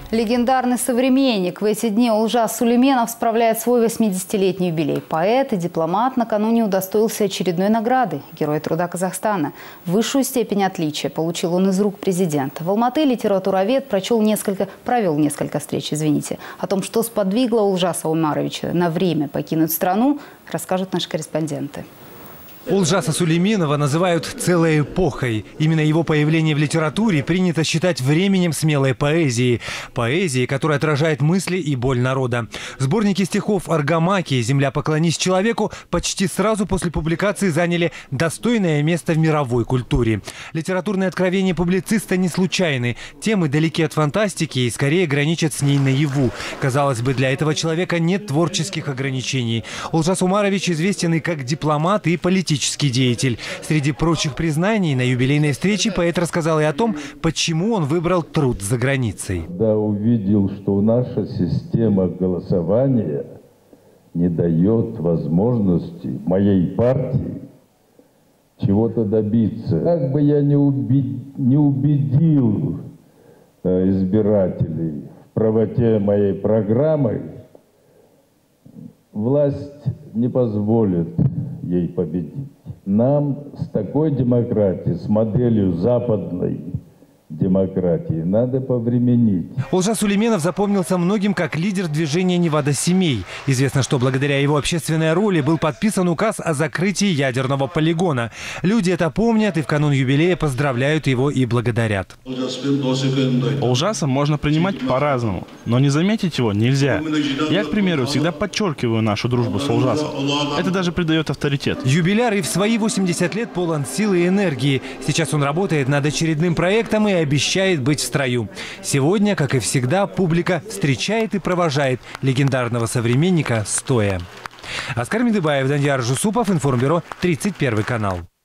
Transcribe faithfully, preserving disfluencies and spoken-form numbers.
Легендарный современник. В эти дни Олжас Сулейменов справляет свой восьмидесятилетний юбилей. Поэт и дипломат накануне удостоился очередной награды – Герой труда Казахстана. Высшую степень отличия получил он из рук президента. В Алматы литературовед прочел несколько, провел несколько встреч, извините. О том, что сподвигло Олжаса Омаровича на время покинуть страну, расскажут наши корреспонденты. Олжаса Сулейменова называют целой эпохой. Именно его появление в литературе принято считать временем смелой поэзии. Поэзии, которая отражает мысли и боль народа. Сборники стихов «Аргамаки» «Земля, поклонись человеку» почти сразу после публикации заняли достойное место в мировой культуре. Литературные откровения публициста не случайны. Темы далеки от фантастики и скорее граничат с ней наяву. Казалось бы, для этого человека нет творческих ограничений. Олжас Омарович известен и как дипломат, и политический деятель. Среди прочих признаний на юбилейной встрече поэт рассказал и о том, почему он выбрал труд за границей. Да, увидел, что наша система голосования не дает возможности моей партии чего-то добиться. Как бы я не, уби... не убедил э, избирателей в правоте моей программы, власть не позволит ей победить. Нам с такой демократией, с моделью западной демократии, надо повременить. Олжас Сулейменов запомнился многим как лидер движения «Невада семей». Известно, что благодаря его общественной роли был подписан указ о закрытии ядерного полигона. Люди это помнят и в канун юбилея поздравляют его и благодарят. Олжаса можно принимать по-разному, но не заметить его нельзя. Я, к примеру, всегда подчеркиваю нашу дружбу с Олжасом. Это даже придает авторитет. Юбиляр и в свои восемьдесят лет полон силы и энергии. Сейчас он работает над очередным проектом и обещает быть в строю. Сегодня, как и всегда, публика встречает и провожает легендарного современника стоя. Оскар Медыбаев, Данияр Жусупов, Информбюро, тридцать первый канал.